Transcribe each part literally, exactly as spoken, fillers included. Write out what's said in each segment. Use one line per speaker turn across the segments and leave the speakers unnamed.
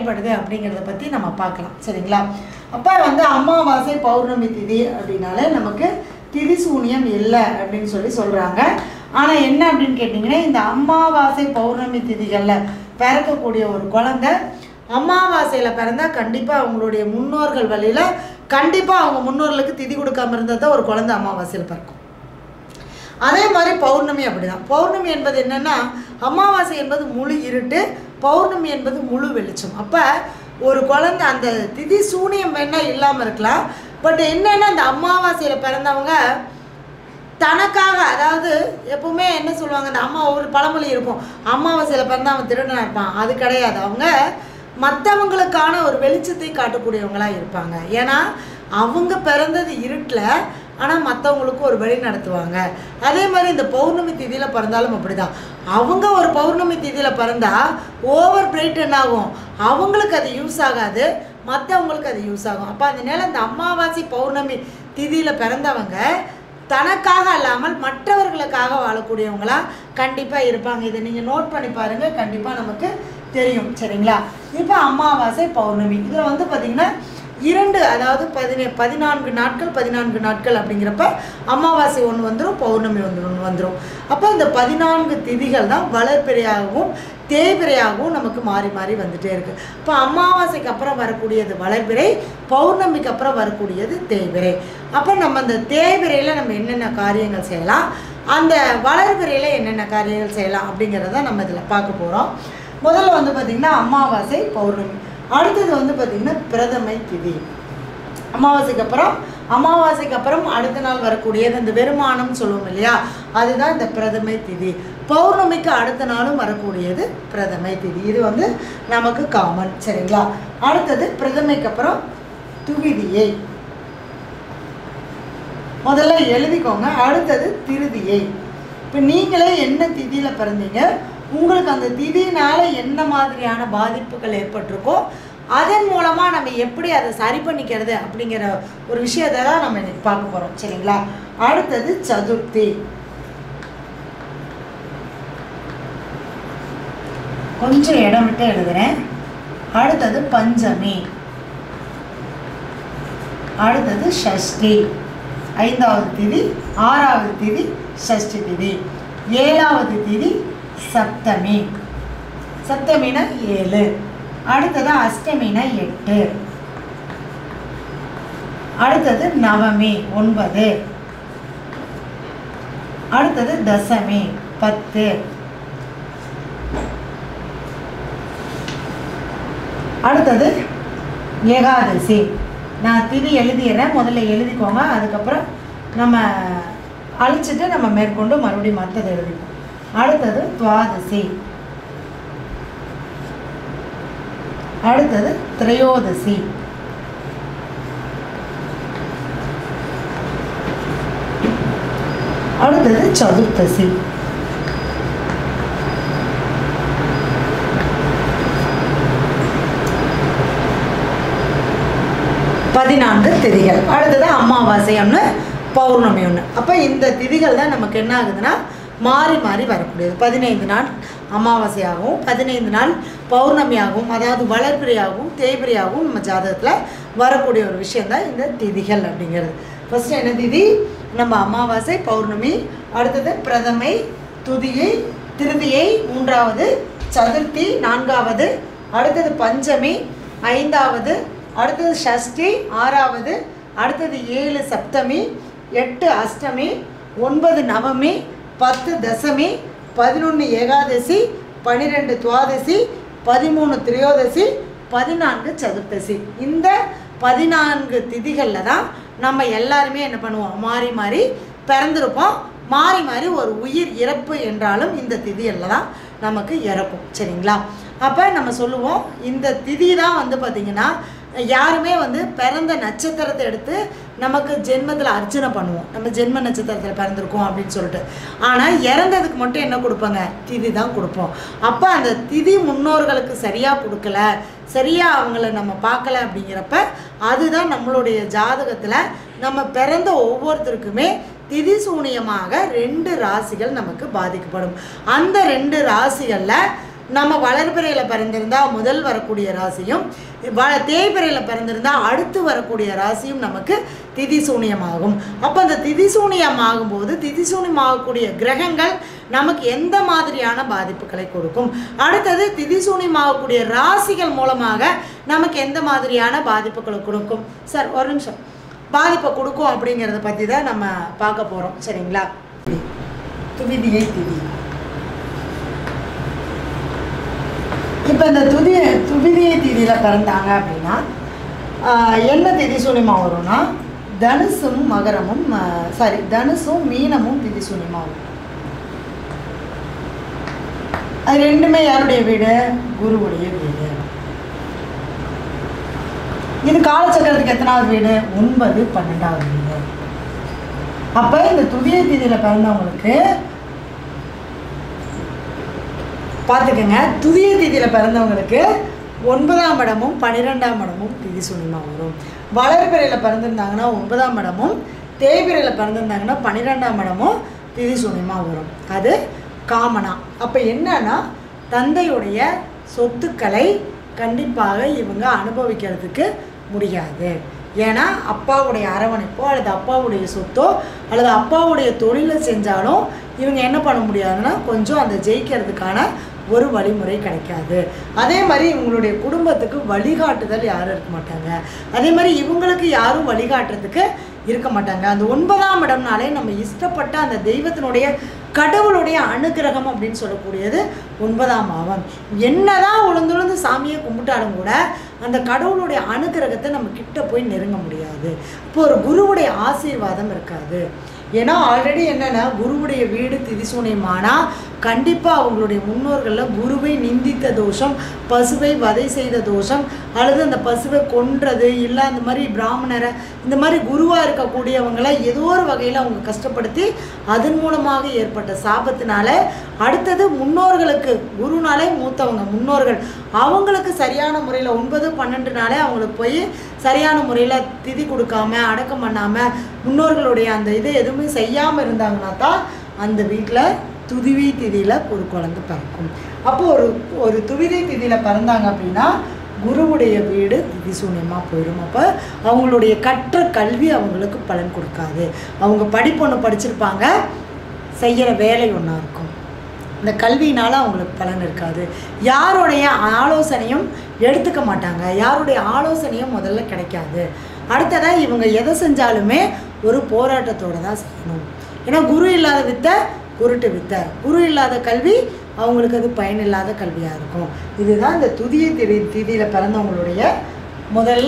செயல்படுது அப்படிங்கிறத பற்றி நம்ம பார்க்கலாம். சரிங்களா? அப்போ வந்து அமாவாசை பௌர்ணமி திதி அப்படின்னாலே நமக்கு திதி சூனியம் இல்லை அப்படின்னு சொல்லி சொல்கிறாங்க. ஆனால் என்ன அப்படின்னு கேட்டிங்கன்னா, இந்த அமாவாசை பௌர்ணமி திதிகளில் பிறக்கக்கூடிய ஒரு குழந்தை அமாவாசையில் பிறந்தால் கண்டிப்பாக அவங்களுடைய முன்னோர்கள் வழியில் கண்டிப்பாக அவங்க முன்னோர்களுக்கு திதி கொடுக்காம இருந்தால் தான் ஒரு குழந்தை அமாவாசையில் பிறக்கும். அதே மாதிரி பௌர்ணமி அப்படி தான். பௌர்ணமி என்பது என்னென்னா, அமாவாசை என்பது முழு இருட்டு, பௌர்ணமி என்பது முழு வெளிச்சம். அப்போ ஒரு குழந்தை அந்த திதி சூனியம் வேணால் இல்லாமல் இருக்கலாம். பட் என்னென்னா, அந்த அமாவாசையில் பிறந்தவங்க தனக்காக, அதாவது எப்பவுமே என்ன சொல்லுவாங்க, அந்த அம்மா ஒரு பழமொழி இருக்கும், அமாவாசையில் பிறந்தா அவன் திருடனாக இருப்பான். அது கிடையாது. அவங்க மற்றவங்களுக்கான ஒரு வெளிச்சத்தை காட்டக்கூடியவங்களாக இருப்பாங்க. ஏன்னா அவங்க பிறந்தது இருட்டில், ஆனால் மற்றவங்களுக்கு ஒரு வழி நடத்துவாங்க. அதே மாதிரி இந்த பௌர்ணமி திதியில் பிறந்தாலும் அப்படி தான். அவங்க ஒரு பௌர்ணமி திதியில் பிறந்தால் ஓவர் பிரைட் என்ன ஆகும், அவங்களுக்கு அது யூஸ் ஆகாது, மற்றவங்களுக்கு அது யூஸ் ஆகும். அப்போ அதனால இந்த அமாவாசை பௌர்ணமி திதியில் பிறந்தவங்க தனக்காக அல்லாமல் மற்றவர்களுக்காக வாழக்கூடியவங்களா கண்டிப்பாக இருப்பாங்க. இதை நீங்கள் நோட் பண்ணி பாருங்கள், கண்டிப்பாக நமக்கு தெரியும். சரிங்களா? இப்போ அமாவாசை பௌர்ணமி இதில் வந்து பார்த்திங்கன்னா இரண்டு, அதாவது பதினே பதினான்கு நாட்கள் பதினான்கு நாட்கள் அப்படிங்கிறப்ப அமாவாசை ஒன்று வந்துடும், பௌர்ணமி ஒன்று ஒன்று வந்துடும். அப்போ இந்த பதினான்கு திதிகள் தான் வளர்பிறையாகவும் தேய்பிறையாகவும் நமக்கு மாறி மாறி வந்துகிட்டே இருக்குது. இப்போ அமாவாசைக்கு அப்புறம் வரக்கூடியது வளர்பிறை, பௌர்ணமிக்கு அப்புறம் வரக்கூடியது தேய்பிறை. அப்போ நம்ம அந்த தேய்பிறையில் நம்ம என்னென்ன காரியங்கள் செய்யலாம், அந்த வளர்பிறையில் என்னென்ன காரியங்கள் செய்யலாம் அப்படிங்கிறத நம்ம இதில் பார்க்க போகிறோம். முதல்ல வந்து பார்த்திங்கன்னா அமாவாசை பௌர்ணமி, அடுத்தது வந்து பார்த்திங்கன்னா பிரதமை திதி. அமாவாசைக்கு அப்புறம் அமாவாசைக்கு அப்புறம் அடுத்த நாள் வரக்கூடியது இந்த வெறுமானம் சொல்லுவோம் இல்லையா, அதுதான் இந்த பிரதமை திதி. பௌர்ணமிக்கு அடுத்த நாளும் வரக்கூடியது பிரதமை திதி. இது வந்து நமக்கு காமன். சரிங்களா? அடுத்தது பிரதமைக்கு அப்புறம் துவிதியை முதல்ல எழுதிக்கோங்க. அடுத்தது திருதியை. இப்போ நீங்களே என்ன திதியில் பிறந்தீங்க, உங்களுக்கு அந்த திதினால என்ன மாதிரியான பாதிப்புகள் ஏற்பட்டிருக்கோ அதன் மூலமாக நம்ம எப்படி அதை சரி பண்ணிக்கிறது அப்படிங்கிற ஒரு விஷயத்தை தான் நம்ம இன்னைக்கு பார்க்க போகிறோம். சரிங்களா? அடுத்தது சதுர்த்தி, கொஞ்சம் இடம் விட்டு எழுதுறேன். அடுத்தது பஞ்சமி, அடுத்தது ஷஷ்டி, ஐந்தாவது திதி, ஆறாவது திதி ஷஷ்டி திதி, ஏழாவது திதி சப்தமி, சப்தமினா ஏழு, அடுத்தது அஷ்டமினா எட்டு, அடுத்தது நவமி ஒன்பது, அடுத்தது தசமி பத்து, அடுத்தது ஏகாதசி. நான் திதி எழுதிடுறேன், முதல்ல எழுதிக்கோங்க, அதுக்கப்புறம் நம்ம அழிச்சிட்டு நம்ம மேற்கொண்டு மறுபடியும் மற்றது எழுதிப்போம். அடுத்தது துவாதசி, அடுத்தது திரையோதசி, அடுத்தது சதுர்த்தசி, பதினான்கு திதிகள். அடுத்தது அமாவாசை ஒன்று, பௌர்ணமி ஒன்று. அப்போ இந்த திதிகள் தான் நமக்கு என்ன ஆகுதுன்னா மாறி மாறி வரக்கூடியது. பதினைந்து நாள் அமாவாசையாகவும் பதினைந்து நாள் பௌர்ணமியாகவும், அதாவது வளர்பிறையாகவும் தேய்பிறையாகவும் நம்ம ஜாதகத்தில் வரக்கூடிய ஒரு விஷயந்தான் இந்த திதிகள் அப்படிங்கிறது. ஃபஸ்ட்டு என்ன திதி, நம்ம அமாவாசை பௌர்ணமி, அடுத்தது பிரதமை, துதியை, திருதியை மூன்றாவது, சதுர்த்தி நான்காவது, அடுத்தது பஞ்சமி ஐந்தாவது, அடுத்தது ஷஷ்டி ஆறாவது, அடுத்தது ஏழு சப்தமி, எட்டு அஷ்டமி, ஒன்பது நவமி, பத்து தசமி, பதினொன்று ஏகாதசி, பன்னிரெண்டு துவாதசி, பதிமூணு திரையோதசி, பதினான்கு சதுர்த்தசி. இந்த பதினான்கு திதிகளில் தான் நம்ம எல்லாருமே என்ன பண்ணுவோம், மாறி மாறி பிறந்திருப்போம். மாறி மாறி ஒரு உயிர் இறப்பு என்றாலும் இந்த திதியில் தான் நமக்கு இறக்கும். சரிங்களா? அப்போ நம்ம சொல்லுவோம் இந்த திதி தான் வந்து பார்த்திங்கன்னா யாருமே வந்து பிறந்த நட்சத்திரத்தை எடுத்து நமக்கு ஜென்மத்தில் அர்ச்சனை பண்ணுவோம், நம்ம ஜென்ம நட்சத்திரத்தில் பிறந்திருக்கோம் அப்படின்னு சொல்லிட்டு. ஆனால் இறந்ததுக்கு மட்டும் என்ன கொடுப்பாங்க, திதி தான் கொடுப்போம். அப்போ அந்த திதி முன்னோர்களுக்கு சரியாக கொடுக்கல, சரியாக அவங்கள நம்ம பார்க்கல அப்படிங்கிறப்ப அதுதான் நம்மளுடைய ஜாதகத்தில் நம்ம பிறந்த ஒவ்வொருத்தருக்குமே திதி சூனியமாக ரெண்டு ராசிகள் நமக்கு பாதிக்கப்படும். அந்த ரெண்டு ராசிகளில் நம்ம வளர்பிறையில் பிறந்திருந்தால் முதல் வரக்கூடிய ராசியும், வ தேய்பிறையில் பிறந்திருந்தால் அடுத்து வரக்கூடிய ராசியும் நமக்கு திதி சூனியமாகும். அப்போ அந்த திதி சூனியமாகும் போது திதி சூனியமாகக்கூடிய கிரகங்கள் நமக்கு எந்த மாதிரியான பாதிப்புகளை கொடுக்கும், அடுத்தது திதி சூனியமாகக்கூடிய ராசிகள் மூலமாக நமக்கு எந்த மாதிரியான பாதிப்புகளை கொடுக்கும். சார் ஒரு நிமிஷம், பாதிப்பை கொடுக்கும் அப்படிங்கிறத பற்றி தான் நம்ம பார்க்க போகிறோம். சரிங்களா? துவிதியை திதி. இப்போ இந்த துதி துவிதியை திதியில் பிறந்தாங்க அப்படின்னா என்ன திதி சூனியமாக வரும்னா தனுசும் மகரமும் சாரி தனுசும் மீனமும் திதி சூனியமாக வரும். அது ரெண்டுமே யாருடைய வீடு? குருவுடைய வீடு. இது காலச்சக்கரத்துக்கு எத்தனாவது வீடு? ஒன்பது பன்னெண்டாவது வீடு. அப்போ இந்த துதிய திதியில் பிறந்தவங்களுக்கு பார்த்துக்கங்க, துதிய திதியில் பிறந்தவங்களுக்கு ஒன்பதாம் இடமும் பன்னிரெண்டாம் இடமும் திதி சூனியமாக வரும். வளர்பிறையில் பிறந்திருந்தாங்கன்னா ஒன்பதாம் இடமும், தேய்பிறையில் பிறந்திருந்தாங்கன்னா பன்னிரெண்டாம் இடமும் திதி சூனியமாக வரும். அது காமனா. அப்போ என்னன்னா தந்தையுடைய சொத்துக்களை கண்டிப்பாக இவங்க அனுபவிக்கிறதுக்கு முடியாது. ஏன்னா அப்பாவுடைய அரவணைப்போ அல்லது அப்பாவுடைய சொத்தோ அல்லது அப்பாவுடைய தொழிலை செஞ்சாலும் இவங்க என்ன பண்ண முடியாதுன்னா கொஞ்சம் அந்த ஜெயிக்கிறதுக்கான ஒரு வழிமுறை கிடைக்காது. அதே மாதிரி இவங்களுடைய குடும்பத்துக்கு வழிகாட்டுதல் யாரும் இருக்க மாட்டாங்க. அதே மாதிரி இவங்களுக்கு யாரும் வழிகாட்டுறதுக்கு இருக்க மாட்டாங்க. அந்த ஒன்பதாம் இடம்னாலே நம்ம இஷ்டப்பட்ட அந்த தெய்வத்தினுடைய கடவுளுடைய அனுகிரகம் அப்படின்னு சொல்லக்கூடியது ஒன்பதாம் பாவம். என்னதான் உளுந்துழுந்து சாமியை கும்பிட்டாலும் கூட அந்த கடவுளுடைய அனுகிரகத்தை நம்ம கிட்ட போய் நெருங்க முடியாது. இப்போ ஒரு குருவுடைய ஆசீர்வாதம் இருக்காது. ஏன்னா ஆல்ரெடி என்னென்னா குருவுடைய வீடு திதிசூனியமானா கண்டிப்பாக அவங்களுடைய முன்னோர்களில் குருவை நிந்தித்த தோஷம், பசுவை வதை செய்த தோஷம், அல்லது அந்த பசுவை கொன்றது, இல்லை அந்த மாதிரி பிராமணரை இந்த மாதிரி குருவாக இருக்கக்கூடியவங்களை ஏதோ ஒரு வகையில் அவங்க கஷ்டப்படுத்தி அதன் மூலமாக ஏற்பட்ட சாபத்தினால அடுத்தது முன்னோர்களுக்கு குருனாலே மூத்தவங்க முன்னோர்கள் அவங்களுக்கு சரியான முறையில் ஒன்பது பன்னெண்டு நாளே அவங்களுக்கு போய் சரியான முறையில் திதி கொடுக்காம அடக்கம் பண்ணாமல் முன்னோர்களுடைய அந்த இதை எதுவுமே செய்யாமல் இருந்தாங்கன்னா தான் அந்த வீட்டில் துதிவி திதியில் ஒரு குழந்தை பிறக்கும். அப்போது ஒரு ஒரு துவிதி திதியில் பிறந்தாங்க அப்படின்னா குருவுடைய வீடு திதி சூன்யமாக போயிடும். அப்போ அவங்களுடைய கற்ற கல்வி அவங்களுக்கு பலன் கொடுக்காது. அவங்க படிப்பு ஒன்று படிச்சிருப்பாங்க, செய்கிற வேலை ஒன்றா இருக்கும். இந்த கல்வியினால் அவங்களுக்கு பலன் இருக்காது. யாருடைய ஆலோசனையும் எடுத்துக்க மாட்டாங்க, யாருடைய ஆலோசனையும் முதல்ல கிடைக்காது. அடுத்ததாக இவங்க எதை செஞ்சாலுமே ஒரு போராட்டத்தோடு தான் செய்யணும். ஏன்னா குரு இல்லாத வித்தை குருட்டு வித்தை, குரு இல்லாத கல்வி அவங்களுக்கு அது பயனில்லாத கல்வியாக இருக்கும். இதுதான் இந்த துதிய திதி திதியில் பிறந்தவங்களுடைய முதல்ல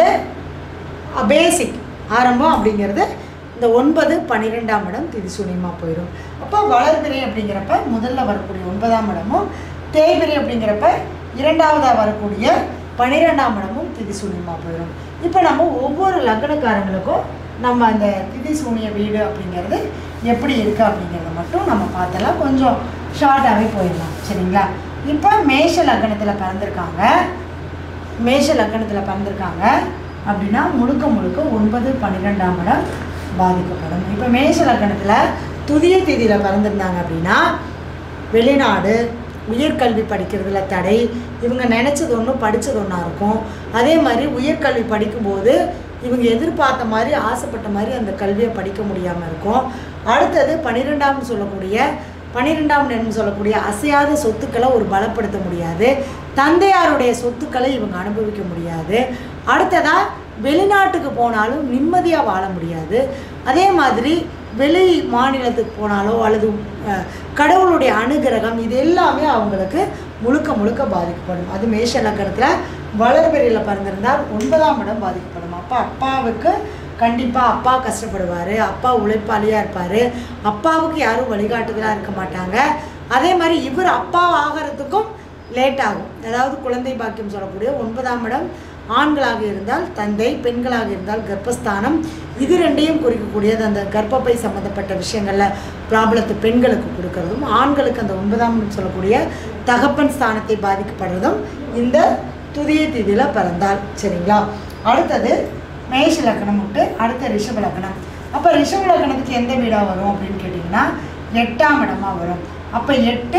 பேசிக் ஆரம்பம் அப்படிங்கிறது. இந்த ஒன்பது பன்னிரெண்டாம் இடம் திதி சூன்யமாக போயிடும். அப்போ வளர்பிறை அப்படிங்கிறப்ப முதல்ல வரக்கூடிய ஒன்பதாம் இடமும், தேய்பிறை அப்படிங்கிறப்ப இரண்டாவதாக வரக்கூடிய பன்னிரெண்டாம் இடமும் திதி சூன்யமாக போயிடும். இப்போ நம்ம ஒவ்வொரு லக்னக்காரங்களுக்கும் நம்ம அந்த திதி சூன்ய வீடு அப்படிங்கிறது எப்படி இருக்குது அப்படிங்கிறத மட்டும் நம்ம பார்த்தலாம். கொஞ்சம் ஷார்ட்டாகவே போயிடலாம், சரிங்களா? இப்போ மேஷ லக்னத்தில் பிறந்திருக்காங்க, மேஷ லக்னத்தில் பிறந்திருக்காங்க அப்படின்னா முழுக்க முழுக்க ஒன்பது பன்னிரெண்டாம் இடம் பாதிக்கப்படும். இப்போ மேஷ லக்னத்தில் துதிய திதியில் பிறந்திருந்தாங்க அப்படின்னா வெளிநாடு, உயர்கல்வி படிக்கிறதுல தடை, இவங்க நினச்சது ஒன்று படித்தது ஒன்றா இருக்கும். அதே மாதிரி உயர்கல்வி படிக்கும்போது இவங்க எதிர்பார்த்த மாதிரி ஆசைப்பட்ட மாதிரி அந்த கல்வியை படிக்க முடியாமல் இருக்கும். அடுத்தது பன்னிரெண்டாம்னு சொல்லக்கூடிய பன்னிரெண்டாம் இடம்னு சொல்லக்கூடிய அசையாத சொத்துக்களை ஒரு பலப்படுத்த முடியாது. தந்தையாருடைய சொத்துக்களை இவங்க அனுபவிக்க முடியாது. அடுத்ததாக வெளிநாட்டுக்கு போனாலும் நிம்மதியாக வாழ முடியாது. அதே மாதிரி வெளி மாநிலத்துக்கு போனாலோ அல்லது கடவுளுடைய அனுகிரகம் இது எல்லாமே அவங்களுக்கு முழுக்க முழுக்க பாதிக்கப்படும். அது மேஷ லக்னத்தில் வளர்பிறையில் பிறந்திருந்தால் ஒன்பதாம் இடம் பாதிக்கப்படும். அப்போ அப்பாவுக்கு கண்டிப்பாக அப்பா கஷ்டப்படுவார், அப்பா உழைப்பாளியாக இருப்பார், அப்பாவுக்கு யாரும் வழிகாட்டுதலாக இருக்க மாட்டாங்க. அதே மாதிரி இவர் அப்பா ஆகிறதுக்கும் லேட் ஆகும். அதாவது குழந்தை பாக்கியம் சொல்லக்கூடிய ஒன்பதாம் இடம் ஆண்களாக இருந்தால் தந்தை, பெண்களாக இருந்தால் கர்ப்பஸ்தானம், இது ரெண்டையும் குறிக்கக்கூடியது. அந்த கர்ப்பப்பை சம்மந்தப்பட்ட விஷயங்களில் ப்ராப்ளத்தை பெண்களுக்கு கொடுக்கறதும், ஆண்களுக்கு அந்த ஒன்பதாம் சொல்லக்கூடிய தகப்பன் ஸ்தானத்தை பாதிக்கப்படுறதும் இந்த துதிய திதியில் பிறந்தால், சரிங்களா? அடுத்தது மேஷ லக்னம் விட்டு அடுத்த ரிஷப லக்னம். அப்போ ரிஷப லக்னத்துக்கு எந்த வீடாக வரும் அப்படின்னு கேட்டிங்கன்னா எட்டாம் இடமாக வரும். அப்போ எட்டு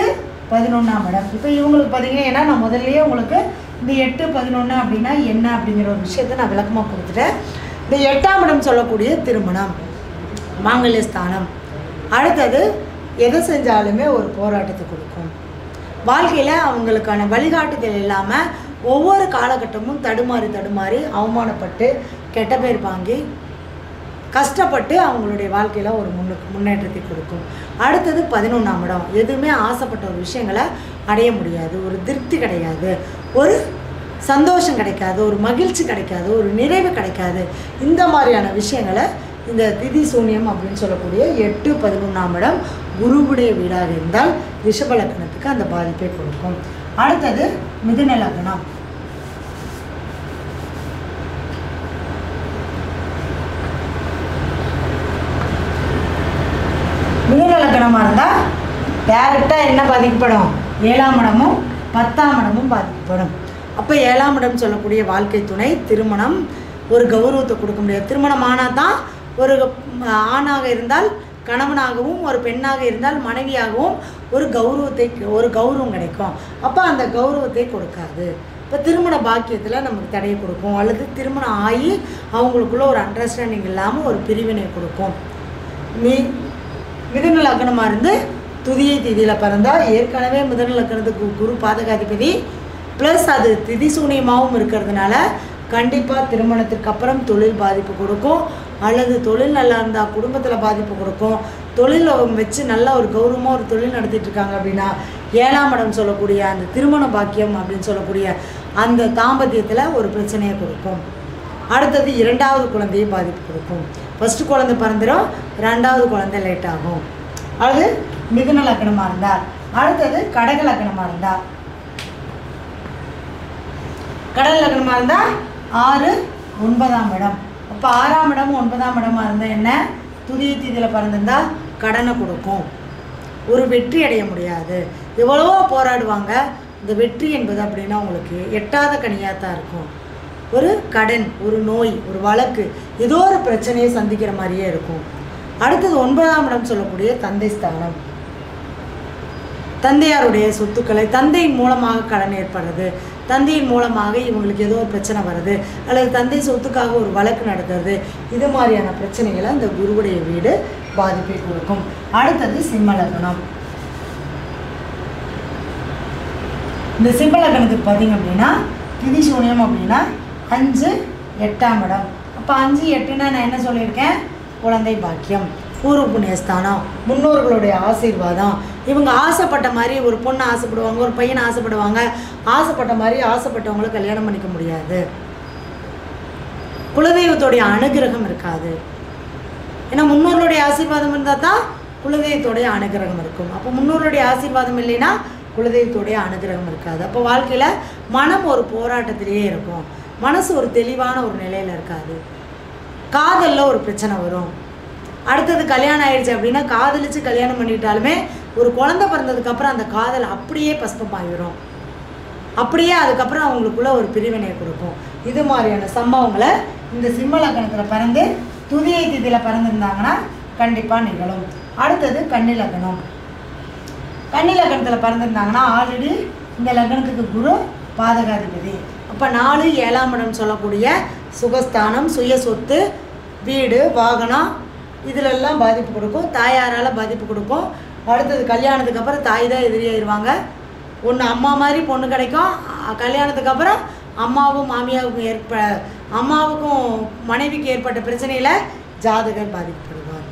பதினொன்றாம் இடம். இப்போ இவங்களுக்கு பார்த்தீங்கன்னா ஏன்னா நான் முதல்லயே உங்களுக்கு இந்த எட்டு பதினொன்று அப்படின்னா என்ன அப்படிங்கிற ஒரு விஷயத்த நான் விளக்கமாக கொடுத்துட்டேன். இந்த எட்டாம் இடம் சொல்லக்கூடிய திருமணம், மாங்கல்யஸ்தானம். அடுத்தது எதை செஞ்சாலுமே ஒரு போராட்டத்தை கொடுக்கும். வாழ்க்கையில் அவங்களுக்கான வழிகாட்டுதல் இல்லாமல் ஒவ்வொரு காலகட்டமும் தடுமாறி தடுமாறி அவமானப்பட்டு கெட்ட பேர் வாங்கி கஷ்டப்பட்டு அவங்களுடைய வாழ்க்கையில் ஒரு முன்னு முன்னேற்றத்தை கொடுக்கும். அடுத்தது பதினொன்றாம் இடம், எதுவுமே ஆசைப்பட்ட ஒரு விஷயங்களை அடைய முடியாது, ஒரு திருப்தி கிடையாது, ஒரு சந்தோஷம் கிடைக்காது, ஒரு மகிழ்ச்சி கிடைக்காது, ஒரு நிறைவு கிடைக்காது. இந்த மாதிரியான விஷயங்களை இந்த திதி சூன்யம் அப்படின்னு சொல்லக்கூடிய எட்டு பதினொன்றாம் இடம் குருவுடைய வீடாக இருந்தால் ரிஷப லக்னத்துக்கு அந்த பாதிப்பை கொடுக்கும். அடுத்தது மிதுன லக்னம். மிதுன லக்னமாக இருந்தால் டேரெக்டாக என்ன பாதிக்கப்படும்? ஏழாம் இடமும் பத்தாம் இடமும் பாதிக்கப்படும். அப்போ ஏழாம் இடம் சொல்லக்கூடிய வாழ்க்கை துணை, திருமணம், ஒரு கௌரவத்தை கொடுக்க முடியாது. திருமணம் ஆனால் தான் ஒரு ஆணாக இருந்தால் கணவனாகவும் ஒரு பெண்ணாக இருந்தால் மனைவியாகவும் ஒரு கௌரவத்தை ஒரு கௌரவம் கிடைக்கும். அப்போ அந்த கௌரவத்தை கொடுக்காது. இப்போ திருமண பாக்கியத்தில் நமக்கு தடையை கொடுக்கும், அல்லது திருமணம் ஆகி அவங்களுக்குள்ள ஒரு அண்டர்ஸ்டாண்டிங் இல்லாமல் ஒரு பிரிவினை கொடுக்கும். மீ மிதுன லக்னமாக இருந்து துதியை திதியில் பிறந்தால் ஏற்கனவே மிதுன லக்னத்துக்கு குரு பாதகாதிபதி ப்ளஸ் அது திதி சூன்யமாகவும் இருக்கிறதுனால கண்டிப்பாக திருமணத்திற்கு அப்புறம் தொழில் பாதிப்பு கொடுக்கும், அல்லது தொழில் நல்லா இருந்தால் குடும்பத்தில் பாதிப்பு கொடுக்கும். தொழில் வச்சு நல்ல ஒரு கௌரவமாக ஒரு தொழில் நடத்திட்டு இருக்காங்க அப்படின்னா ஏழாம் இடம் சொல்லக்கூடிய அந்த திருமண பாக்கியம் அப்படின்னு சொல்லக்கூடிய அந்த தாம்பத்தியத்தில் ஒரு பிரச்சனையை கொடுக்கும். அடுத்தது இரண்டாவது குழந்தையை பாதிப்பு கொடுக்கும். ஃபஸ்ட்டு குழந்தை பிறந்துடும், ரெண்டாவது குழந்தை லேட் ஆகும். அது மிதுன லக்னமாக இருந்தால். அடுத்தது கடக லக்னமாக இருந்தால், கடக லக்னமாக இருந்தால் ஆறு ஒன்பதாம் இடம். அப்போ ஆறாம் இடம் ஒன்பதாம் இடமாக இருந்தால் என்ன? துதிய தீதியில் பிறந்திருந்தால் கடனை கொடுக்கும், ஒரு வெற்றி அடைய முடியாது. எவ்வளவோ போராடுவாங்க, இந்த வெற்றி என்பது அப்படின்னா உங்களுக்கு எட்டாத கனியாக தான் இருக்கும். ஒரு கடன், ஒரு நோய், ஒரு வழக்கு, ஏதோ ஒரு பிரச்சனையை சந்திக்கிற மாதிரியே இருக்கும். அடுத்தது ஒன்பதாம் இடம் சொல்லக்கூடிய தந்தை ஸ்தானம், தந்தையாருடைய சொத்துக்களை, தந்தையின் மூலமாக கடன் ஏற்படுறது, தந்தையின் மூலமாக இவங்களுக்கு ஏதோ ஒரு பிரச்சனை வருது, அல்லது தந்தை சொத்துக்காக ஒரு வழக்கு நடத்துறது, இது மாதிரியான பிரச்சனைகளை இந்த குருவுடைய வீடு பாதிப்பை கொடுக்கும். அடுத்தது சிம்ம லக்னம். இந்த சிம்ம லக்னத்துக்கு பார்த்தீங்க அப்படின்னா திதி சூன்யம் அப்படின்னா அஞ்சு எட்டாம் இடம். அப்போ அஞ்சு எட்டுன்னா நான் என்ன சொல்லியிருக்கேன்? குழந்தை பாக்கியம், பூர்வ புண்ணியஸ்தானம், முன்னோர்களுடைய ஆசீர்வாதம். இவங்க ஆசைப்பட்ட மாதிரி ஒரு பொண்ணு ஆசைப்படுவாங்க, ஒரு பையனை ஆசைப்படுவாங்க, ஆசைப்பட்ட மாதிரி ஆசைப்பட்டவங்களை கல்யாணம் பண்ணிக்க முடியாது. குலதெய்வத்தோடைய அனுகிரகம் இருக்காது. ஏன்னா முன்னோர்களுடைய ஆசீர்வாதம் இருந்தால் தான் குலதெய்வத்தோடைய அனுகிரகம் இருக்கும். அப்போ முன்னோர்களுடைய ஆசீர்வாதம் இல்லைன்னா குலதெய்வத்தோடைய அனுகிரகம் இருக்காது. அப்போ வாழ்க்கையில் மனம் ஒரு போராட்டத்திலேயே இருக்கும், மனசு ஒரு தெளிவான ஒரு நிலையில் இருக்காது. காதலில் ஒரு பிரச்சனை வரும். அடுத்தது கல்யாணம் ஆயிடுச்சு அப்படின்னா காதலிச்சு கல்யாணம் பண்ணிட்டாலுமே ஒரு குழந்தை பிறந்ததுக்கப்புறம் அந்த காதல் அப்படியே பஸ்பமாகிடும், அப்படியே அதுக்கப்புறம் அவங்களுக்குள்ள ஒரு பிரிவினையை கொடுக்கும். இது மாதிரியான சம்பவங்களை இந்த சிம்ம லக்னத்தில் பிறந்து துதியை திதியில் பிறந்திருந்தாங்கன்னா கண்டிப்பாக நிகழும். அடுத்தது கன்னி லக்னம். கன்னி லக்னத்தில் பிறந்திருந்தாங்கன்னா ஆல்ரெடி இந்த லக்னத்துக்கு குரு பாதகாதிபதி. அப்போ நாலு ஏழாம் இடம் சொல்லக்கூடிய சுகஸ்தானம், சுய சொத்து, வீடு, வாகனம், இதிலெல்லாம் பாதிப்பு கொடுக்கும். தாயாரால் பாதிப்பு கொடுக்கும். அடுத்தது கல்யாணத்துக்கு அப்புறம் தாய் தான் எதிரியாயிருவாங்க. ஒன்று அம்மா மாதிரி பொண்ணு கிடைக்கும், கல்யாணத்துக்கு அப்புறம் அம்மாவும் மாமியாவுக்கும் ஏற்ப அம்மாவுக்கும் மனைவிக்கு ஏற்பட்ட பிரச்சனையில் ஜாதகர் பாதிக்கப்படுவார்.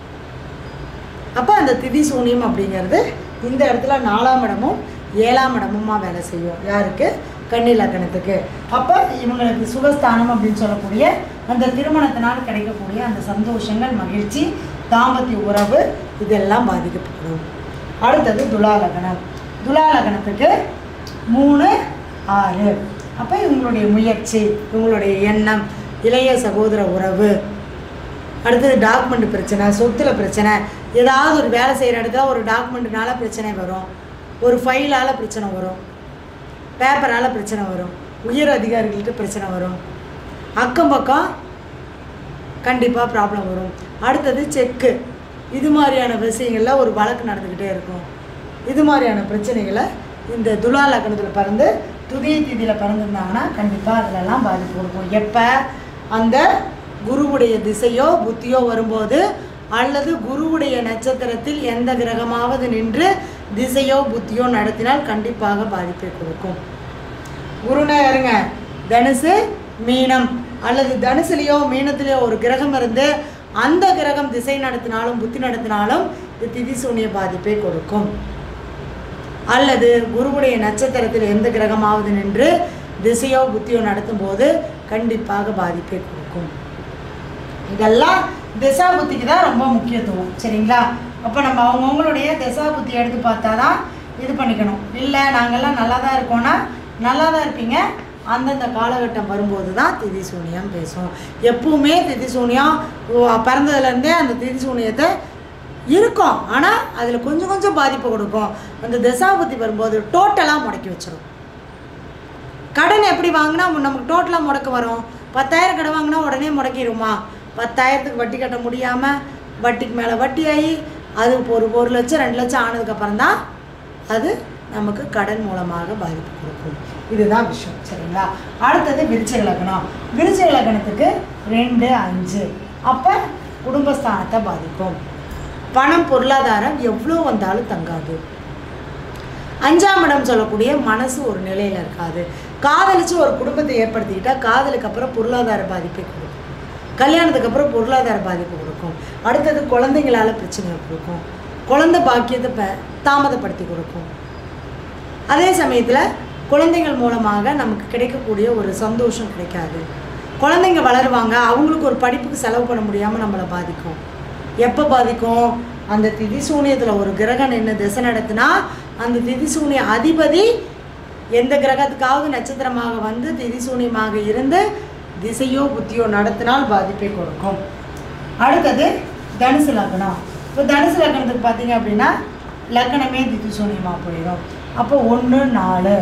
அப்போ அந்த திதி சூன்யம் அப்படிங்கிறது இந்த இடத்துல நாலாம் இடமும் ஏழாம் இடமுமா வேலை செய்யும். யாருக்கு? கன்னி லக்னத்துக்கு. அப்போ இவங்களுக்கு சுகஸ்தானம் அப்படின்னு சொல்லக்கூடிய அந்த திருமணத்தினால் கிடைக்கக்கூடிய அந்த சந்தோஷங்கள், மகிழ்ச்சி, தாம்பத்திய உறவு இதெல்லாம் பாதிக்கப்படும். அடுத்தது துலா லக்னம். துலா லக்னத்துக்கு மூணு ஆறு. அப்போ இவங்களுடைய முயற்சி, இவங்களுடைய எண்ணம், இளைய சகோதர உறவு, அடுத்தது டாக்குமெண்ட் பிரச்சனை, சொத்துல பிரச்சனை, ஏதாவது ஒரு வேலை செய்கிற இடத்துல ஒரு டாக்குமெண்ட்னால பிரச்சனை வரும், ஒரு ஃபைலால் பிரச்சனை வரும், பேப்பரால் பிரச்சனை வரும், உயர் அதிகாரிகள்கிட்ட பிரச்சனை வரும், அக்கம் பக்கம் கண்டிப்பாக ப்ராப்ளம் வரும். அடுத்தது செக்கு, இது மாதிரியான விஷயங்களில் ஒரு வழக்கு நடந்துக்கிட்டே இருக்கும். இது மாதிரியான பிரச்சனைகளை இந்த துலா லக்னத்தில் பிறந்து துதிய திதியில் பிறந்திருந்தாங்கன்னா கண்டிப்பாக அதிலெல்லாம் பாதிப்பு கொடுக்கும். எப்போ அந்த குருவுடைய திசையோ புத்தியோ வரும்போது, அல்லது குருவுடைய நட்சத்திரத்தில் எந்த கிரகமாவது நின்று திசையோ புத்தியோ நடத்தினால் கண்டிப்பாக பாதிப்பை கொடுக்கும். குருனா யாருங்க? தனுசு மீனம், அல்லது தனுசுலேயோ மீனத்திலேயோ ஒரு கிரகம் இருந்து அந்த கிரகம் திசை நடத்தினாலும் புத்தி நடத்தினாலும் இது திதி சூனிய பாதிப்பை கொடுக்கும். அல்லது குருவுடைய நட்சத்திரத்தில் எந்த கிரகமாவது நின்று திசையோ புத்தியோ நடத்தும் போது கண்டிப்பாக பாதிப்பை கொடுக்கும். இதெல்லாம் திசா புத்திக்கு தான் ரொம்ப முக்கியத்துவம். சரிங்களா? அப்போ நம்ம அவங்கவுங்களுடைய திசா புத்தி எடுத்து பார்த்தா தான் இது பண்ணிக்கணும். இல்லை நாங்கள்லாம் நல்லா தான் இருக்கோன்னா நல்லா தான் இருப்பீங்க, அந்தந்த காலகட்டம் வரும்போது தான் திதி சூனியம் பேசும். எப்பவுமே திதி சூனியம் பிறந்ததுலேருந்தே அந்த திதி சூனியத்தை இருக்கும், ஆனால் அதில் கொஞ்சம் கொஞ்சம் பாதிப்பு கொடுக்கும். அந்த தசாபுத்தி வரும்போது டோட்டலாக முடக்கி வச்சிடும். கடன் எப்படி வாங்கினா நமக்கு டோட்டலாக முடக்க வரும்? பத்தாயிரம் கடன் வாங்கினா உடனே முடக்கிடுமா? பத்தாயிரத்துக்கு வட்டி கட்ட முடியாமல் வட்டிக்கு மேலே வட்டி ஆகி அது ஒரு ஒரு லட்சம் ரெண்டு லட்சம் ஆனதுக்கப்புறம் தான் அது நமக்கு கடன் மூலமாக பாதிப்பு கொடுக்கும். இதுதான் விஷயம். சரிங்களா? அடுத்தது விருச்சிக லக்னம். விருச்சிக லக்னத்துக்கு ரெண்டு அஞ்சு அப்போ குடும்பஸ்தானத்தை பாதிக்கும். பணம் பொருளாதாரம் எவ்வளோ வந்தாலும் தங்காது. அஞ்சாம் இடம் சொல்லக்கூடிய மனசு ஒரு நிலையில் இருக்காது. காதலிச்சு ஒரு குடும்பத்தை ஏற்படுத்திக்கிட்டால் காதலுக்கு அப்புறம் பொருளாதார பாதிப்பை கொடுக்கும். கல்யாணத்துக்கு அப்புறம் பொருளாதார பாதிப்பு கொடுக்கும். அடுத்தது குழந்தைங்களால் பிரச்சனை கொடுக்கும். குழந்தை பாக்கியத்தை ப தாமதப்படுத்தி கொடுக்கும். அதே சமயத்தில் குழந்தைகள் மூலமாக நமக்கு கிடைக்கக்கூடிய ஒரு சந்தோஷம் கிடைக்காது. குழந்தைங்க வளருவாங்க, அவங்களுக்கு ஒரு படிப்புக்கு செலவு பண்ண முடியாமல் நம்மளை பாதிக்கும். எப்போ பாதிக்கும்? அந்த திதி சூனியத்தில் ஒரு கிரகம் நின்று திசை நடத்தினா அந்த திதி சூனிய அதிபதி எந்த கிரகத்துக்காவது நட்சத்திரமாக வந்து திதி சூனியமாக இருந்து திசையோ புத்தியோ நடத்தினால் பாதிப்பை கொடுக்கும். அடுத்தது தனுசு லக்னம். இப்போ தனுசு லக்னத்துக்கு பார்த்தீங்க அப்படின்னா லக்னமே திதி சூனியமாக போயிடும். அப்போ ஒன்று நாலு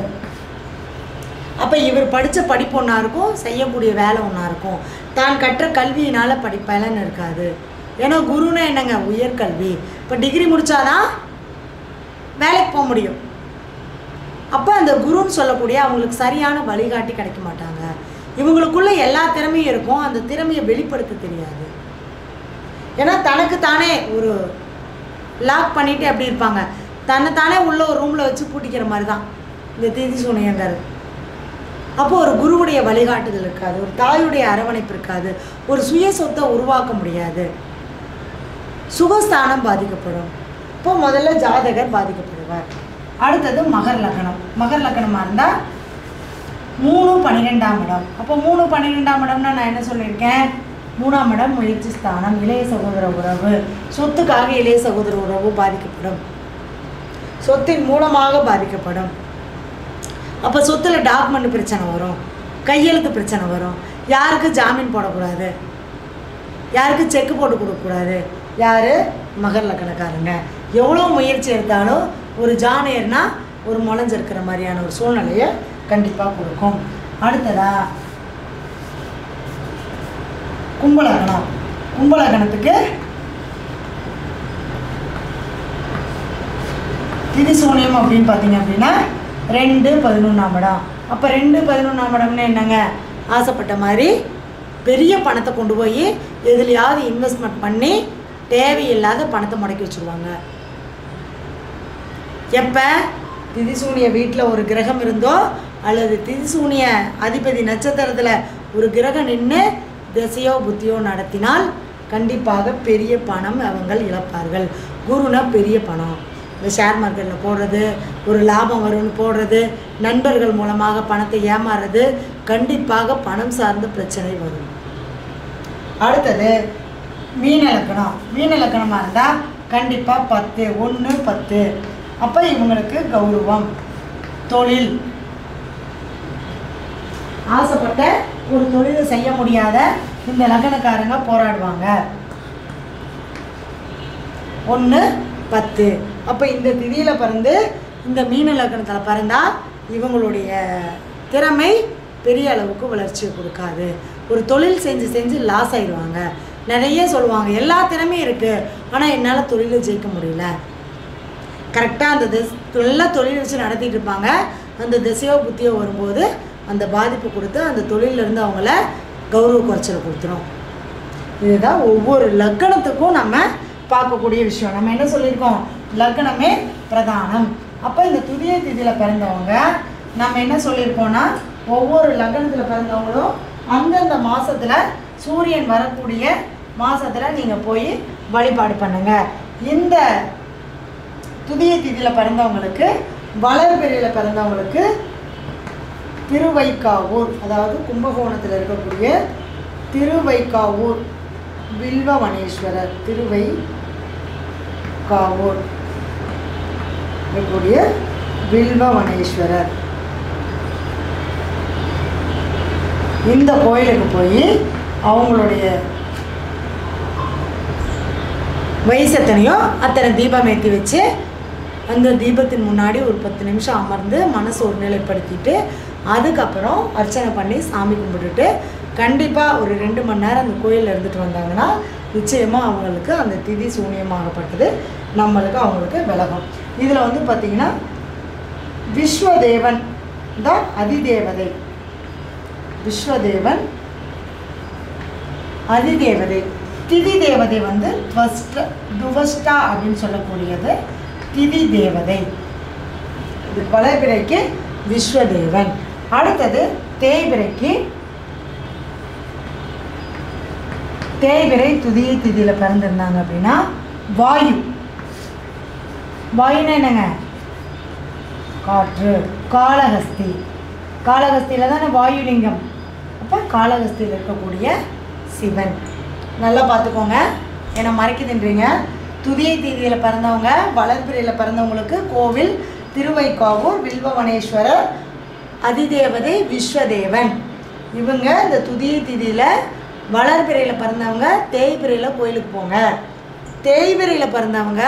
அப்போ இவர் படித்த படிப்பு ஒன்றா இருக்கும், செய்யக்கூடிய வேலை ஒன்றா இருக்கும். தான் கற்ற கல்வியினால் படி பலன் இருக்காது. ஏன்னா குருன்னா என்னங்க? உயர்கல்வி. இப்போ டிகிரி முடித்தாதான் வேலைக்கு போக முடியும். அப்போ அந்த குருன்னு சொல்லக்கூடிய அவங்களுக்கு சரியான வழிகாட்டி கிடைக்க மாட்டாங்க. இவங்களுக்குள்ள எல்லா திறமையும் இருக்கும், அந்த திறமையை வெளிப்படுத்த தெரியாது. ஏன்னா தனக்கு தானே ஒரு லாக் பண்ணிட்டு எப்படி இருப்பாங்க, தன்னை தானே உள்ள ஒரு ரூமில் வச்சு பூட்டிக்கிற மாதிரி தான் இந்த திதி சூனியங்கிறது. அப்போ ஒரு குருவுடைய வழிகாட்டுதல் இருக்காது, ஒரு தாயுடைய அரவணைப்பு இருக்காது, ஒரு சுய சொத்தை உருவாக்க முடியாது. சுகஸ்தானம் பாதிக்கப்படும். இப்போ முதல்ல ஜாதகர் பாதிக்கப்படுவார். அடுத்தது மகர் லக்னம். மகர் லக்னமாக இருந்தால் மூணு பன்னிரெண்டாம் இடம். அப்போ மூணு பன்னிரெண்டாம் இடம்னா நான் என்ன சொல்லியிருக்கேன்? மூணாம் இடம் முயற்சி ஸ்தானம், இளைய சகோதர உறவு. சொத்துக்காக இளைய சகோதர உறவு பாதிக்கப்படும், சொத்தின் மூலமாக பாதிக்கப்படும். அப்போ சொத்தில் டாக்குமெண்ட் பிரச்சனை வரும், கையெழுத்து பிரச்சனை வரும். யாருக்கு ஜாமீன் போடக்கூடாது, யாருக்கு செக்கு போட்டு கொடுக்கக்கூடாது. யார்? மகர் லக்னக்காரங்க. எவ்வளோ முயற்சி எடுத்தாலும் ஒரு ஜானேர்னா ஒரு முளைஞ்சிருக்கிற மாதிரியான ஒரு சூழ்நிலையை கண்டிப்பாக கொடுக்கும். அடுத்ததா கும்பலகணம். கும்பலகணத்துக்கு திதி சூனியம் அப்படின்னு பார்த்தீங்க அப்படின்னா ரெண்டு பதினொன்றாம் இடம். அப்போ ரெண்டு பதினொன்றாம் இடம்னு என்னங்க? ஆசைப்பட்ட மாதிரி பெரிய பணத்தை கொண்டு போய் எதுலையாவது இன்வெஸ்ட்மெண்ட் பண்ணி தேவையில்லாத பணத்தை முடக்கி வச்சுருவாங்க. எப்போ? திதிசூனிய வீட்டில் ஒரு கிரகம் இருந்தோ அல்லது திதிசூனிய அதிபதி நட்சத்திரத்தில் ஒரு கிரகம் நின்று திசையோ புத்தியோ நடத்தினால் கண்டிப்பாக பெரிய பணம் அவங்க இழப்பார்கள். குருனா பெரிய பணம். இந்த ஷேர் மார்க்கெட்டில் போடுறது, ஒரு லாபம் வரும்னு போடுறது, நண்பர்கள் மூலமாக பணத்தை ஏமாறுறது, கண்டிப்பாக பணம் சார்ந்த பிரச்சனை வரும். அடுத்தது மீன லக்னம். மீன லக்னமாக இருந்தால் கண்டிப்பாக பத்து ஒன்று பத்து. அப்போ இவங்களுக்கு கௌரவம், தொழில், ஆசைப்பட்ட ஒரு தொழிலை செய்ய முடியாத இந்த லக்னக்காரங்க போராடுவாங்க. ஒன்று பத்து. அப்போ இந்த திதியில் பிறந்து இந்த மீன லக்னத்தில் பிறந்தால் இவங்களுடைய திறமை பெரிய அளவுக்கு வளர்ச்சியை கொடுக்காது. ஒரு தொழில் செஞ்சு செஞ்சு லாஸ் ஆயிடுவாங்க. நிறைய சொல்லுவாங்க எல்லா திறமையும் இருக்குது, ஆனால் என்னால் தொழிலை ஜெயிக்க முடியல. கரெக்டாக அந்த திஸ் நல்லா தொழில் வச்சு நடத்திட்டு இருப்பாங்க. அந்த திசையோ புத்தியோ வரும்போது அந்த பாதிப்பு கொடுத்து அந்த தொழிலிருந்து அவங்கள கௌரவ குறைச்சலை கொடுத்துரும். இதுதான் ஒவ்வொரு லக்கணத்துக்கும் நம்ம பார்க்கக்கூடிய விஷயம். நம்ம என்ன சொல்லியிருக்கோம், லக்கணமே பிரதானம். அப்போ இந்த துதிய திதியில் பிறந்தவங்க நம்ம என்ன சொல்லியிருக்கோம்னா, ஒவ்வொரு லக்கணத்தில் பிறந்தவங்களும் அந்தந்த மாதத்தில் சூரியன் வரக்கூடிய மாதத்தில் நீங்கள் போய் வழிபாடு பண்ணுங்க. இந்த துதிய திதியில் பிறந்தவங்களுக்கு வளர்பிறையில் பிறந்தவங்களுக்கு திருவைக்காவூர், அதாவது கும்பகோணத்தில் இருக்கக்கூடிய திருவைக்காவூர் வில்வவனேஸ்வரர், திருவைக்காவூர் இருக்கக்கூடிய வில்வவனேஸ்வரர், இந்த கோயிலுக்கு போய் அவங்களுடைய வயசு எத்தனையோ அத்தனை தீபம் ஏற்றி வச்சு அந்த தீபத்தின் முன்னாடி ஒரு பத்து நிமிஷம் அமர்ந்து மனசு ஒருநிலைப்படுத்திட்டு அதுக்கப்புறம் அர்ச்சனை பண்ணி சாமி கும்பிட்டுட்டு கண்டிப்பாக ஒரு ரெண்டு மணி நேரம் அந்த கோயிலில் இருந்துட்டு வந்தாங்கன்னா நிச்சயமாக அவங்களுக்கு அந்த திதி சூனியமாகப்பட்டது நம்மளுக்கு அவங்களுக்கு விலகும். இதில் வந்து பார்த்திங்கன்னா விஸ்வதேவன் தான் அதிதேவதை, விஸ்வதேவன் அதிதேவதை. திதி தேவதை வந்து துவஸ்ட துவஸ்டா அப்படின்னு சொல்லக்கூடியது திதி தேவதை. இது வளர்பிறைக்கு விஸ்வதேவன். அடுத்தது தேய்பிறைக்கு, தேய்பிறை துதியை திதியில் பிறந்திருந்தாங்க அப்படின்னா வாயு. வாயுன்னா என்னங்க, காற்று. காளஹஸ்தி, காளஹஸ்தியில் தானே வாயுலிங்கம். அப்போ காளஹஸ்தியில் இருக்கக்கூடிய சிவன். நல்லா பார்த்துக்கோங்க, ஏன்னா மறைக்குதுன்றீங்க. துதியை தீதியில் பிறந்தவங்க வளர்பிறையில் பிறந்தவங்களுக்கு கோவில் திருவைக்காவூர் வில்வவனேஸ்வரர், அதிதேவதை விஸ்வதேவன். இவங்க இந்த துதியை தீதியில் வளர்பிறையில் பிறந்தவங்க தேய்பிறையில் கோயிலுக்கு போங்க. தேய்பிறையில் பிறந்தவங்க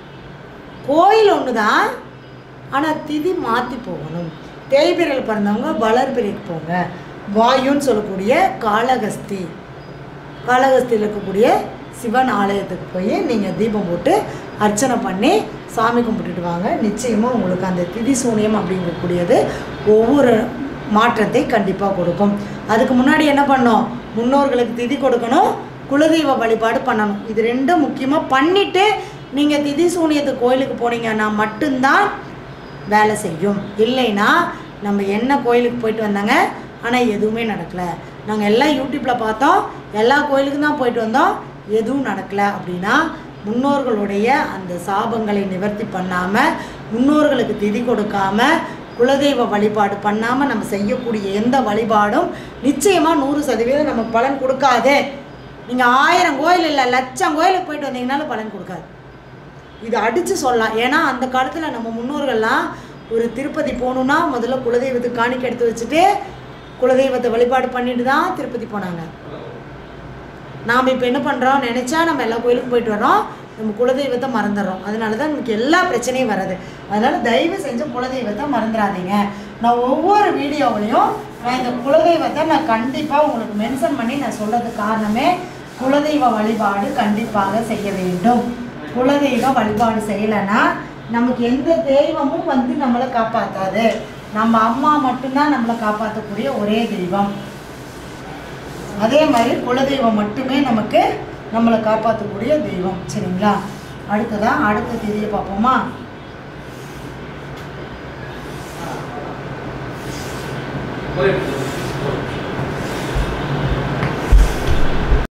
கோயில் ஒன்று தான், ஆனால் திதி மாற்றி போகணும். தேய்பிறையில் பிறந்தவங்க வளர்பிறைக்கு போங்க. வாயுன்னு சொல்லக்கூடிய காளஹஸ்தி, காளஹஸ்தியில் இருக்கக்கூடிய சிவன் ஆலயத்துக்கு போய் நீங்கள் தீபம் போட்டு அர்ச்சனை பண்ணி சாமி கும்பிட்டுட்டு வாங்க. நிச்சயமாக உங்களுக்கு அந்த திதி சூனியம் அப்படிங்கக்கூடியது ஒவ்வொரு மாற்றத்தை கண்டிப்பாக கொடுக்கும். அதுக்கு முன்னாடி என்ன பண்ணோம், முன்னோர்களுக்கு திதி கொடுக்கணும், குலதெய்வ வழிபாடு பண்ணணும். இது ரெண்டும் முக்கியமாக பண்ணிவிட்டு நீங்கள் திதி சூனியத்துக்கு கோயிலுக்கு போனீங்கன்னா மட்டும்தான் வேலை செய்யும். இல்லைன்னா நம்ம என்ன கோயிலுக்கு போயிட்டு வந்தாங்க ஆனால் எதுவுமே நடக்கலை, நாங்கள் எல்லாம் யூடியூப்பில் பார்த்தோம், எல்லா கோயிலுக்கும் தான் போயிட்டு வந்தோம், எதுவும் நடக்கலை அப்படின்னா முன்னோர்களுடைய அந்த சாபங்களை நிவர்த்தி பண்ணாமல், முன்னோர்களுக்கு திதி கொடுக்காமல், குலதெய்வ வழிபாடு பண்ணாமல் நம்ம செய்யக்கூடிய எந்த வழிபாடும் நிச்சயமாக நூறு சதவீதம் நமக்கு பலன் கொடுக்காது. நீங்கள் ஆயிரம் கோயில் இல்லை லட்சம் கோயிலுக்கு போயிட்டு வந்தீங்கனாலும் பலன் கொடுக்காது. இது அடித்து சொல்லலாம். ஏன்னா அந்த காலத்தில் நம்ம முன்னோர்கள்லாம் ஒரு திருப்பதி போகணுன்னா முதல்ல குலதெய்வத்துக்கு காணிக்கை எடுத்து வச்சுட்டு குலதெய்வத்தை வழிபாடு பண்ணிட்டு தான் திருப்பதி போனாங்க. நாம் இப்போ என்ன பண்ணுறோம், நினச்சா நம்ம எல்லா கோயிலுக்கும் போயிட்டு வரோம், நம்ம குலதெய்வத்தை மறந்துடுறோம். அதனால தான் நமக்கு எல்லா பிரச்சனையும் வருது. அதனால் தயவு செஞ்சு குலதெய்வத்தை மறந்துடாதீங்க. நான் ஒவ்வொரு வீடியோவிலையும் நான் இந்த குலதெய்வத்தை நான் கண்டிப்பாக உங்களுக்கு மென்ஷன் பண்ணி நான் சொல்கிறதுக்கு காரணமே, குலதெய்வ வழிபாடு கண்டிப்பாக செய்ய வேண்டும். குலதெய்வ வழிபாடு செய்யலைன்னா நமக்கு எந்த தெய்வமும் வந்து நம்மளை காப்பாற்றாது. நம்ம அம்மா மட்டும்தான் நம்மளை காப்பாற்றக்கூடிய ஒரே தெய்வம். அதே மாதிரி குலதெய்வம் மட்டுமே நமக்கு நம்மளை காப்பாற்றக்கூடிய தெய்வம். சரிங்களா? அடுத்ததான் அடுத்த தேதியை பார்ப்போமா?
போயிட்டு